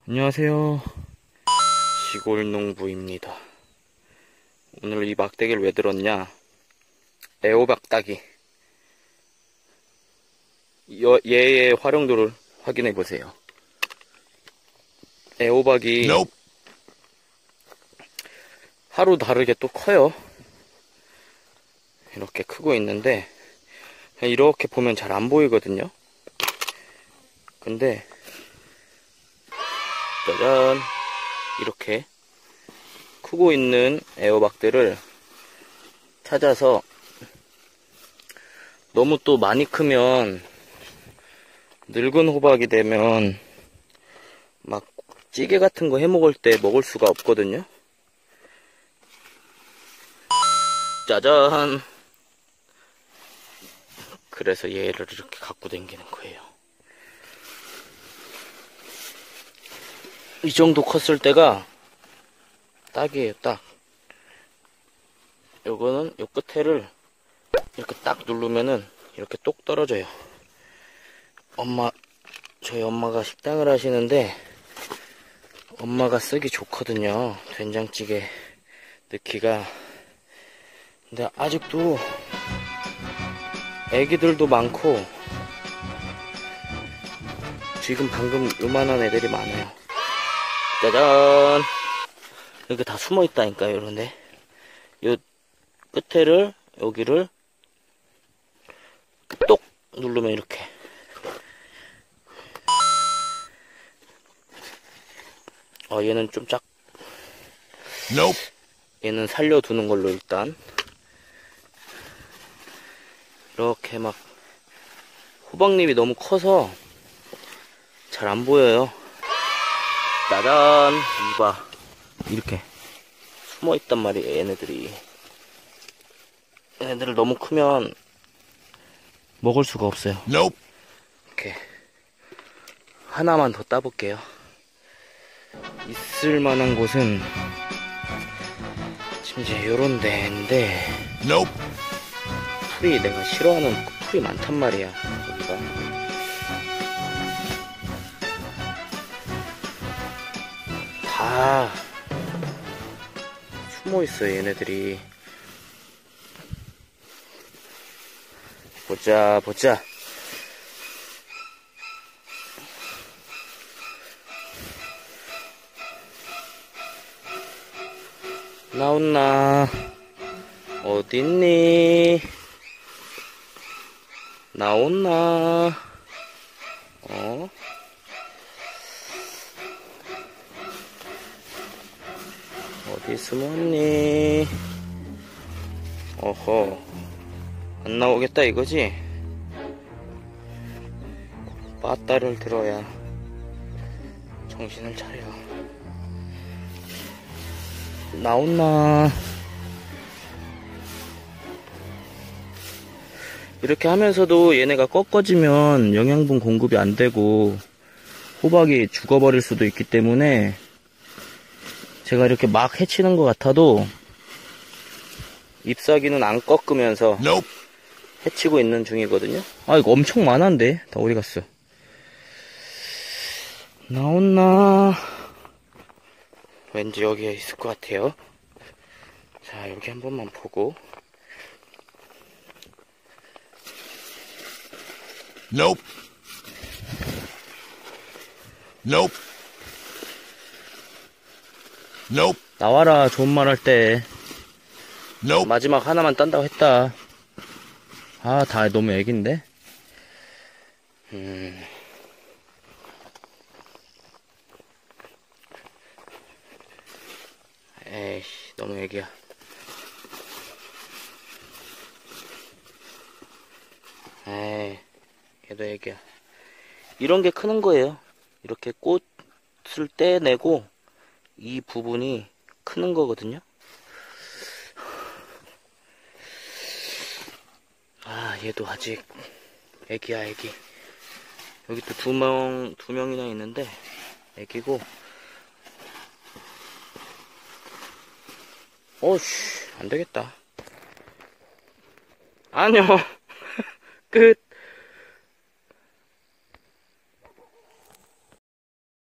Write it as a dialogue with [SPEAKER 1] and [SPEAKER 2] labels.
[SPEAKER 1] 안녕하세요. 시골농부입니다. 오늘 이 막대기를 왜 들었냐? 애호박 따기. 얘의 활용도를 확인해 보세요. 애호박이
[SPEAKER 2] Nope.
[SPEAKER 1] 하루 다르게 또 커요. 이렇게 크고 있는데 이렇게 보면 잘 안 보이거든요. 근데 짜잔, 이렇게 크고 있는 애호박들을 찾아서, 너무 또 많이 크면 늙은 호박이 되면 막 찌개 같은 거 해 먹을 때 먹을 수가 없거든요. 짜잔. 그래서 얘를 이렇게 갖고 다니는 거예요. 이 정도 컸을 때가 딱이에요, 딱. 요거는 요 끝에를 이렇게 딱 누르면은 이렇게 똑 떨어져요. 저희 엄마가 식당을 하시는데 엄마가 쓰기 좋거든요, 된장찌개 넣기가. 근데 아직도 애기들도 많고 지금 방금 요만한 애들이 많아요. 짜잔. 이렇게 다 숨어 있다니까요, 이런데. 요 끝에를, 여기를 똑 누르면 이렇게. 얘는 좀
[SPEAKER 2] Nope.
[SPEAKER 1] 얘는 살려두는 걸로 일단. 이렇게 막 호박잎이 너무 커서 잘 안 보여요. 짜잔. 이봐, 이렇게 숨어 있단 말이에요, 얘네들이. 얘네들을 너무 크면 먹을 수가 없어요.
[SPEAKER 2] Nope.
[SPEAKER 1] 이렇게 하나만 더 따볼게요. 있을 만한 곳은 지금 이제 요런 데인데,
[SPEAKER 2] Nope.
[SPEAKER 1] 풀이, 내가 싫어하는 풀이 많단 말이야, 여기가. 다 숨어 있어요, 얘네들이. 보자. 나온나? 어딨니? 나온나? 어디 숨었니? 어허, 안 나오겠다 이거지? 빠따를 들어야 정신을 차려. 나온나? 이렇게 하면서도 얘네가 꺾어지면 영양분 공급이 안 되고 호박이 죽어버릴 수도 있기 때문에 제가 이렇게 막 해치는 것 같아도 잎사귀는 안 꺾으면서
[SPEAKER 2] Nope.
[SPEAKER 1] 해치고 있는 중이거든요. 이거 엄청 많은데 다 어디 갔어? 나온나? 왠지 여기에 있을 것 같아요. 자, 여기 한 번만 보고.
[SPEAKER 2] Nope. Nope. Nope.
[SPEAKER 1] 나와라, 좋은 말 할 때.
[SPEAKER 2] Nope.
[SPEAKER 1] 마지막 하나만 딴다고 했다. 다 너무 애긴데? 에이씨, 너무 애기야. 에이, 얘도 애기야. 이런 게 크는 거예요. 이렇게 꽃을 떼내고 이 부분이 크는 거거든요. 얘도 아직 애기야, 애기. 여기 또 두 명이나 있는데 애기고. 안 되겠다. 아니요. 끝.